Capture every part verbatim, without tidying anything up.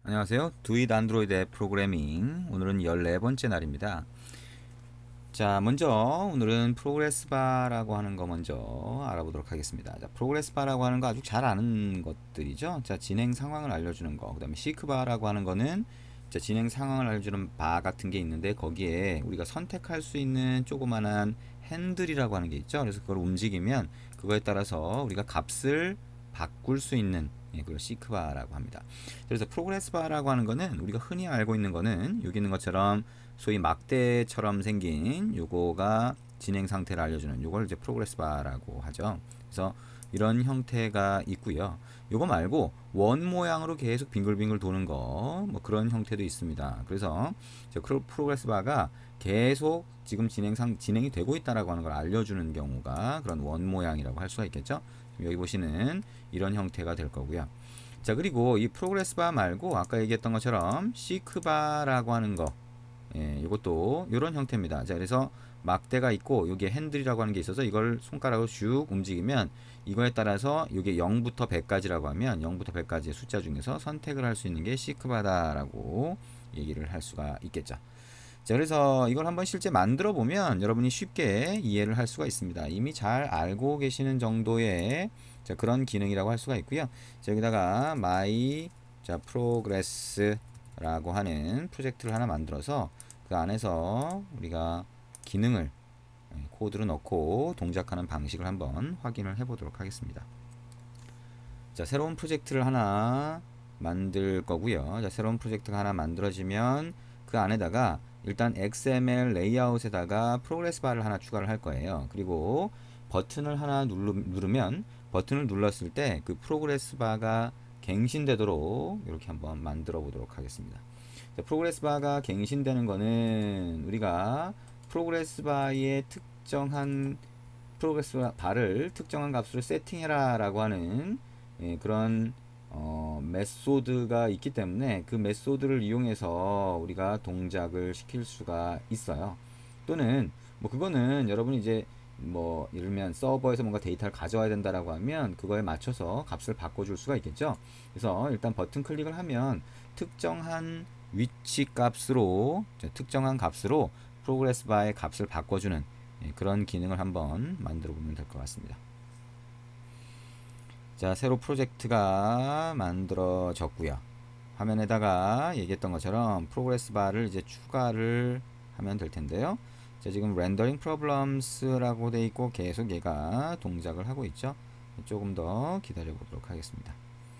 안녕하세요. 두잇 안드로이드 앱 프로그래밍. 오늘은 열네 번째 날입니다. 자, 먼저 오늘은 프로그레스 바라고 하는 거 먼저 알아보도록 하겠습니다. 자, 프로그레스 바라고 하는 거 아주 잘 아는 것들이죠. 자, 진행 상황을 알려주는 거. 그 다음에 시크 바라고 하는 거는 자, 진행 상황을 알려주는 바 같은 게 있는데 거기에 우리가 선택할 수 있는 조그만한 핸들이라고 하는 게 있죠. 그래서 그걸 움직이면 그거에 따라서 우리가 값을 바꿀 수 있는 예, 그걸 시크 바라고 합니다. 그래서 프로그레스 바라고 하는 거는 우리가 흔히 알고 있는 거는 여기 있는 것처럼 소위 막대처럼 생긴 요거가 진행 상태를 알려주는 요걸 이제 프로그레스 바라고 하죠. 그래서 이런 형태가 있고요. 요거 말고 원 모양으로 계속 빙글빙글 도는 거 뭐 그런 형태도 있습니다. 그래서 프로그레스 바가 계속 지금 진행상 진행이 되고 있다라고 하는 걸 알려주는 경우가 그런 원 모양이라고 할 수가 있겠죠. 여기 보시는 이런 형태가 될 거고요. 자, 그리고 이 프로그레스 바 말고 아까 얘기했던 것처럼 시크 바라고 하는 거, 예, 이것도 이런 형태입니다. 자, 그래서 막대가 있고 여기에 핸들이라고 하는 게 있어서 이걸 손가락으로 슉 움직이면 이거에 따라서 이게 영부터 백까지라고 하면 영부터 백까지의 숫자 중에서 선택을 할 수 있는 게 시크 바다라고 얘기를 할 수가 있겠죠. 자, 그래서 이걸 한번 실제 만들어 보면 여러분이 쉽게 이해를 할 수가 있습니다. 이미 잘 알고 계시는 정도의 자, 그런 기능이라고 할 수가 있고요. 자, 여기다가 my 자, progress라고 하는 프로젝트를 하나 만들어서 그 안에서 우리가 기능을 코드로 넣고 동작하는 방식을 한번 확인을 해 보도록 하겠습니다. 자, 새로운 프로젝트를 하나 만들 거고요. 자, 새로운 프로젝트가 하나 만들어지면 그 안에다가 일단 엑스엠엘 레이아웃에다가 프로그레스 바를 하나 추가를 할 거예요. 그리고 버튼을 하나 누르, 누르면 버튼을 눌렀을 때 그 프로그레스 바가 갱신되도록 이렇게 한번 만들어 보도록 하겠습니다. 자, 프로그레스 바가 갱신되는 거는 우리가 프로그레스 바의 특정한 프로그레스 바를 특정한 값으로 세팅해라 라고 하는 예, 그런 어, 메소드가 있기 때문에 그 메소드를 이용해서 우리가 동작을 시킬 수가 있어요. 또는 뭐 그거는 여러분이 이제 뭐 예를 들면 서버에서 뭔가 데이터를 가져와야 된다라고 하면 그거에 맞춰서 값을 바꿔줄 수가 있겠죠. 그래서 일단 버튼 클릭을 하면 특정한 위치 값으로 특정한 값으로 프로그레스 바의 값을 바꿔주는 예, 그런 기능을 한번 만들어 보면 될 것 같습니다. 자, 새로 프로젝트가 만들어졌고요. 화면에다가 얘기했던 것처럼 프로그레스 바를 이제 추가를 하면 될 텐데요. 자, 지금 렌더링 프로블럼스라고 돼 있고 계속 얘가 동작을 하고 있죠. 조금 더 기다려 보도록 하겠습니다.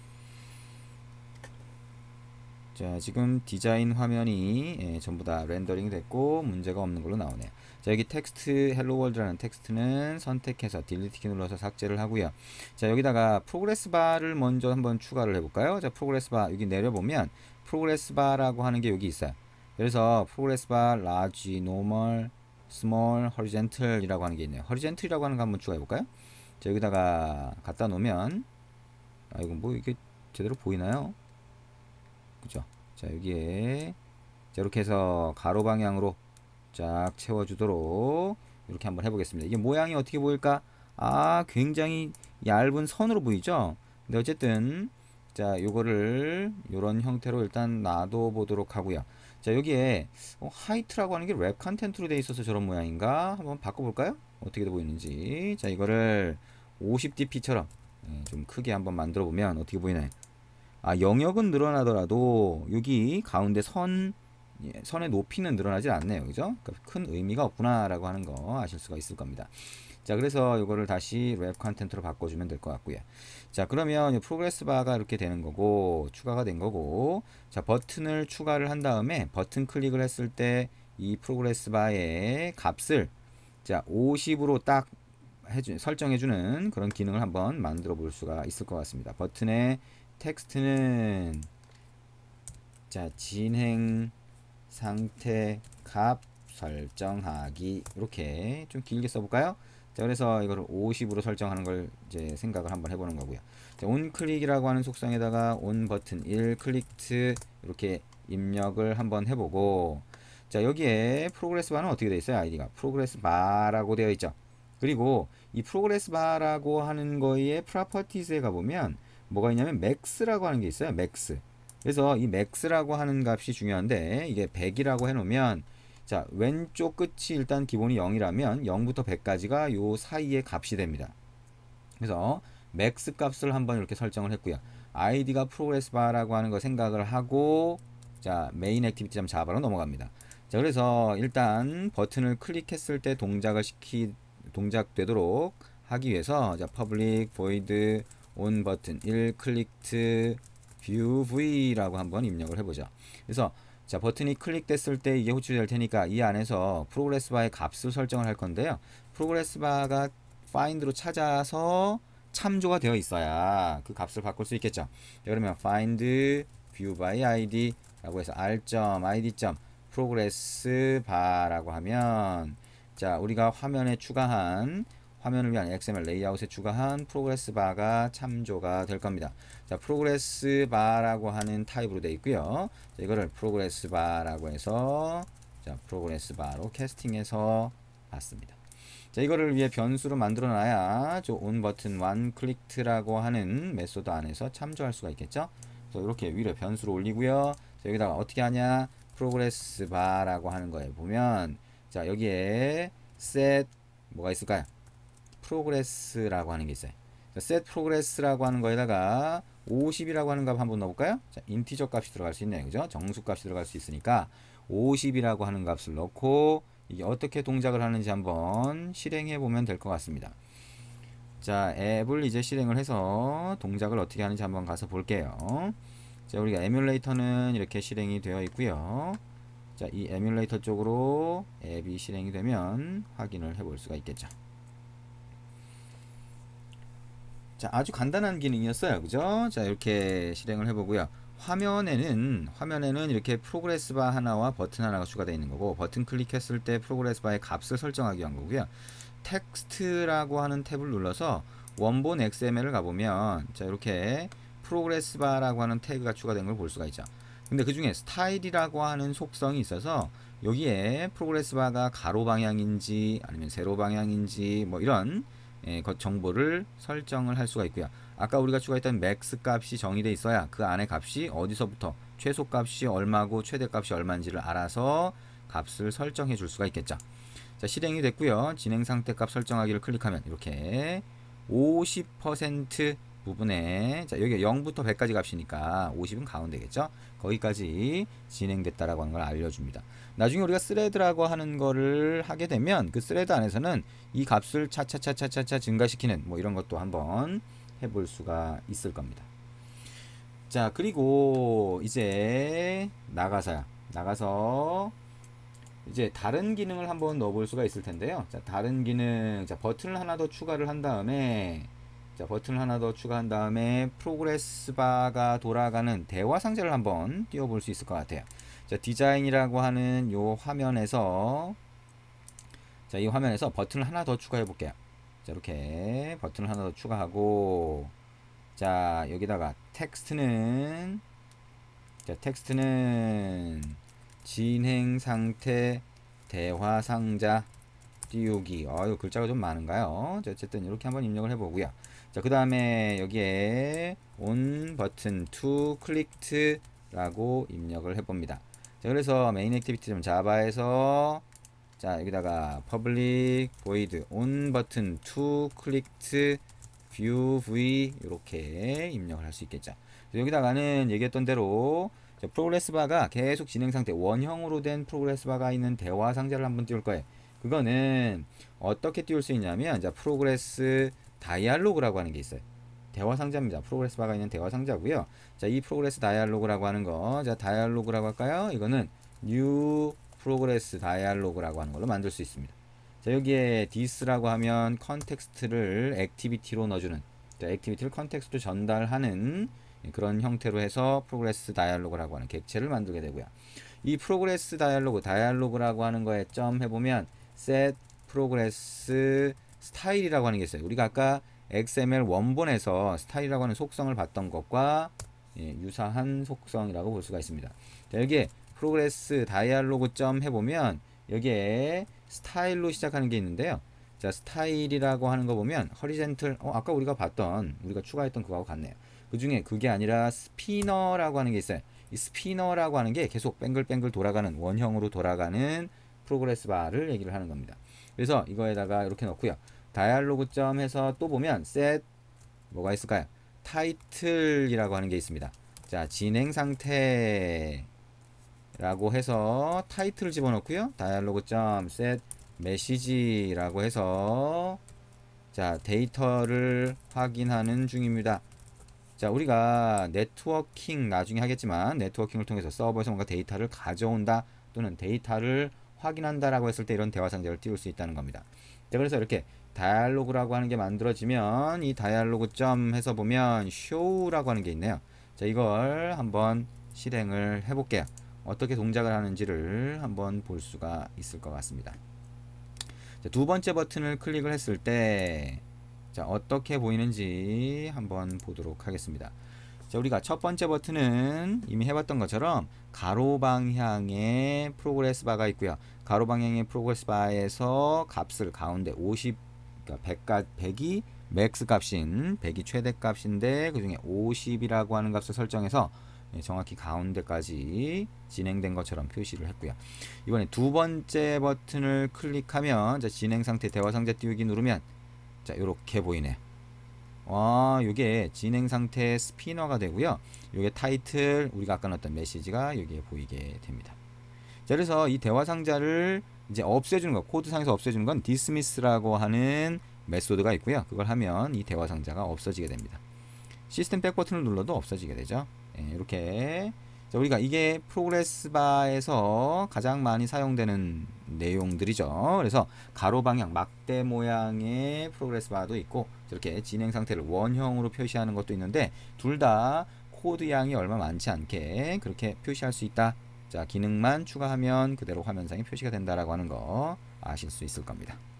자, 지금 디자인 화면이 예, 전부 다 렌더링 됐고 문제가 없는 걸로 나오네요. 자, 여기 텍스트 헬로 월드라는 텍스트는 선택해서 딜리트 키 눌러서 삭제를 하고요. 자, 여기다가 프로그레스 바를 먼저 한번 추가를 해볼까요? 자, 프로그레스 바 여기 내려보면 프로그레스 바라고 하는 게 여기 있어요. 그래서 프로그레스 바 라지, 노멀, 스몰, 허리젠틀 이라고 하는 게 있네요. 허리젠틀 이라고 하는 거 한번 추가해 볼까요? 자, 여기다가 갖다 놓으면 아, 이거 뭐 이게 제대로 보이나요? 그죠? 자, 여기에 자, 이렇게 해서 가로 방향으로 쫙 채워주도록 이렇게 한번 해보겠습니다. 이게 모양이 어떻게 보일까? 아, 굉장히 얇은 선으로 보이죠? 근데 어쨌든 자, 요거를 요런 형태로 일단 놔둬 보도록 하고요. 자, 여기에 어, 하이트라고 하는 게 랩 컨텐트로 되어 있어서 저런 모양인가? 한번 바꿔볼까요? 어떻게 돼 보이는지. 자, 이거를 오십 디피처럼 좀 크게 한번 만들어 보면 어떻게 보이나요? 아, 영역은 늘어나더라도 여기 가운데 선 예, 선의 높이는 늘어나지 않네요. 그죠? 그러니까 큰 의미가 없구나라고 하는 거 아실 수가 있을 겁니다. 자, 그래서 이거를 다시 랩 컨텐트로 바꿔주면 될 것 같고요. 자, 그러면 프로그레스 바가 이렇게 되는 거고 추가가 된 거고 자, 버튼을 추가를 한 다음에 버튼 클릭을 했을 때 이 프로그레스 바의 값을 자, 오십으로 딱 해주, 설정해주는 그런 기능을 한번 만들어 볼 수가 있을 것 같습니다. 버튼의 텍스트는 자, 진행 상태 값 설정하기 이렇게 좀 길게 써볼까요? 자, 그래서 이거를 오십으로 설정하는 걸 이제 생각을 한번 해보는 거고요. 자, 온 클릭이라고 하는 속성에다가 온 버튼 일 클릭트 이렇게 입력을 한번 해보고 자, 여기에 프로그레스 바는 어떻게 되어 있어요? 아이디가 프로그레스 바라고 되어 있죠. 그리고 이 프로그레스 바라고 하는 거에 프로퍼티스에 가보면 뭐가 있냐면 맥스라고 하는 게 있어요. 맥스. 그래서 이 max라고 하는 값이 중요한데 이게 백이라고 해놓으면 자 왼쪽 끝이 일단 기본이 영이라면 영부터 백까지가 요 사이의 값이 됩니다. 그래서 max 값을 한번 이렇게 설정을 했고요. 아이디가 progress bar라고 하는 거 생각을 하고 자 main activity 자바로 넘어갑니다. 자 그래서 일단 버튼을 클릭했을 때 동작을 시키 동작되도록 하기 위해서 자 public void on 버튼 일 clicked view v라고 한번 입력을 해보죠. 그래서 자 버튼이 클릭됐을 때 이게 호출될 테니까 이 안에서 progress bar의 값을 설정을 할 건데요. progress bar가 find로 찾아서 참조가 되어 있어야 그 값을 바꿀 수 있겠죠. 그러면 find view by id 라고 해서 r.id. progress bar라고 하면 자 우리가 화면에 추가한 화면을 위한 엑스엠엘 레이아웃에 추가한 progress bar가 참조가 될 겁니다. 자 progress bar라고 하는 타입으로 되어 있고요. 자, 이거를 progress bar라고 해서 자 progress bar로 캐스팅해서 봤습니다. 자 이거를 위해 변수로 만들어 놔야 저 on 버튼 one clicked라고 하는 메소드 안에서 참조할 수가 있겠죠. 그래서 이렇게 위로 변수로 올리고요. 자, 여기다가 어떻게 하냐 progress bar라고 하는 거에 보면 자 여기에 set 뭐가 있을까요? progress라고 하는 게 있어요. 자, set progress라고 하는 거에다가 오십이라고 하는 값 한번 넣어볼까요? 자, 인티저 값이 들어갈 수 있네요. 그죠? 정수 값이 들어갈 수 있으니까 오십이라고 하는 값을 넣고 이게 어떻게 동작을 하는지 한번 실행해 보면 될 것 같습니다. 자, 앱을 이제 실행을 해서 동작을 어떻게 하는지 한번 가서 볼게요. 자, 우리가 에뮬레이터는 이렇게 실행이 되어 있고요. 자, 이 에뮬레이터 쪽으로 앱이 실행이 되면 확인을 해 볼 수가 있겠죠. 자, 아주 간단한 기능이었어요. 그죠? 자, 이렇게 실행을 해보고요. 화면에는, 화면에는 이렇게 프로그레스 바 하나와 버튼 하나가 추가되어 있는 거고, 버튼 클릭했을 때 프로그레스 바의 값을 설정하기 위한 거고요. 텍스트라고 하는 탭을 눌러서 원본 엑스엠엘을 가보면, 자, 이렇게 프로그레스 바라고 하는 태그가 추가된 걸 볼 수가 있죠. 근데 그 중에 스타일이라고 하는 속성이 있어서, 여기에 프로그레스 바가 가로 방향인지, 아니면 세로 방향인지, 뭐 이런 예, 정보를 설정을 할 수가 있고요. 아까 우리가 추가했던 맥스 값이 정의되어 있어야 그 안에 값이 어디서부터 최소 값이 얼마고 최대 값이 얼마인지를 알아서 값을 설정해 줄 수가 있겠죠. 자, 실행이 됐고요. 진행 상태 값 설정하기를 클릭하면 이렇게 오십 퍼센트 부분에 자, 여기 영부터 백까지 값이니까 오십은 가운데겠죠. 거기까지 진행됐다라고 하는 걸 알려줍니다. 나중에 우리가 스레드라고 하는 거를 하게 되면 그 스레드 안에서는 이 값을 차차차차차차 증가시키는 뭐 이런 것도 한번 해볼 수가 있을 겁니다. 자, 그리고 이제 나가서요. 나가서 이제 다른 기능을 한번 넣어볼 수가 있을 텐데요. 자, 다른 기능, 자, 버튼을 하나 더 추가를 한 다음에, 자, 버튼을 하나 더 추가한 다음에 프로그레스 바가 돌아가는 대화 상자를 한번 띄워볼 수 있을 것 같아요. 자, 디자인이라고 하는 요 화면에서, 자, 이 화면에서 버튼을 하나 더 추가해 볼게요. 자, 이렇게 버튼을 하나 더 추가하고, 자, 여기다가 텍스트는, 자, 텍스트는 진행 상태 대화 상자 띄우기. 어유 글자가 좀 많은가요? 자, 어쨌든 이렇게 한번 입력을 해보고요. 자, 그 다음에 여기에 on 버튼 to clicked 라고 입력을 해봅니다. 자, 그래서 main activity 자바에서 자, 여기다가 public void on 버튼 to clicked view v 이렇게 입력을 할 수 있겠죠. 여기다가는 얘기했던 대로 프로그레스 바가 계속 진행 상태 원형으로 된 프로그레스 바가 있는 대화 상자를 한번 띄울 거예요. 그거는 어떻게 띄울 수 있냐면 자 프로그레스 다이알로그라고 하는 게 있어요. 대화 상자입니다. 프로그레스 바가 있는 대화 상자고요. 자, 이 프로그레스 다이알로그라고 하는 거, 자 다이알로그라고 할까요? 이거는 new 프로그레스 다이알로그라고 하는 걸로 만들 수 있습니다. 자, 여기에 this라고 하면 컨텍스트를 액티비티로 넣어주는, 자, 액티비티를 컨텍스트로 전달하는 그런 형태로 해서 프로그레스 다이알로그라고 하는 객체를 만들게 되고요. 이 프로그레스 다이알로그, 다이알로그라고 하는 거에 점 해보면 set 프로그레스 스타일이라고 하는 게 있어요. 우리가 아까 엑스엠엘 원본에서 스타일이라고 하는 속성을 봤던 것과 예, 유사한 속성이라고 볼 수가 있습니다. 자, 여기에 프로그레스 다이알로그 점 해보면 여기에 스타일로 시작하는 게 있는데요. 자, 스타일이라고 하는 거 보면 허리젠틀, 어, 아까 우리가 봤던, 우리가 추가했던 그거하고 같네요. 그 중에 그게 아니라 스피너라고 하는 게 있어요. 이 스피너라고 하는 게 계속 뱅글뱅글 돌아가는 원형으로 돌아가는 프로그레스 바를 얘기를 하는 겁니다. 그래서 이거에다가 이렇게 넣고요. 다이알로그 점 해서 또 보면 set 뭐가 있을까요? 타이틀이라고 하는 게 있습니다. 자, 진행 상태라고 해서 타이틀을 집어넣고요. 다이알로그 점 set 메시지라고 해서 자, 데이터를 확인하는 중입니다. 자, 우리가 네트워킹 나중에 하겠지만 네트워킹을 통해서 서버에서 뭔가 데이터를 가져온다 또는 데이터를 확인한다라고 했을 때 이런 대화 상자를 띄울 수 있다는 겁니다. 자, 그래서 이렇게 다이알로그라고 하는 게 만들어지면 이 다이알로그 점 해서 보면 show라고 하는 게 있네요. 자, 이걸 한번 실행을 해볼게요. 어떻게 동작을 하는지를 한번 볼 수가 있을 것 같습니다. 자, 두 번째 버튼을 클릭을 했을 때 자, 어떻게 보이는지 한번 보도록 하겠습니다. 자, 우리가 첫 번째 버튼은 이미 해봤던 것처럼 가로 방향의 프로그레스 바가 있고요. 가로 방향의 프로그레스 바에서 값을 가운데 오십, 그러니까 백이 맥스 값인 백이 최대 값인데 그 중에 오십이라고 하는 값을 설정해서 정확히 가운데까지 진행된 것처럼 표시를 했고요. 이번에 두 번째 버튼을 클릭하면 자, 진행 상태 대화 상자 띄우기 누르면 자, 요렇게 보이네요. 와, 요게 진행 상태 스피너가 되고요. 요게 타이틀, 우리가 아까 넣었던 메시지가 여기에 보이게 됩니다. 자, 그래서 이 대화 상자를 이제 없애주는 거, 코드상에서 없애주는 건 dismiss라고 하는 메소드가 있고요. 그걸 하면 이 대화 상자가 없어지게 됩니다. 시스템 백 버튼을 눌러도 없어지게 되죠. 네, 이렇게. 자, 우리가 이게 프로그레스 바에서 가장 많이 사용되는 내용들이죠. 그래서 가로 방향 막대 모양의 프로그레스 바도 있고 이렇게 진행 상태를 원형으로 표시하는 것도 있는데 둘 다 코드 양이 얼마 많지 않게 그렇게 표시할 수 있다. 자, 기능만 추가하면 그대로 화면상에 표시가 된다라고 하는 거 아실 수 있을 겁니다.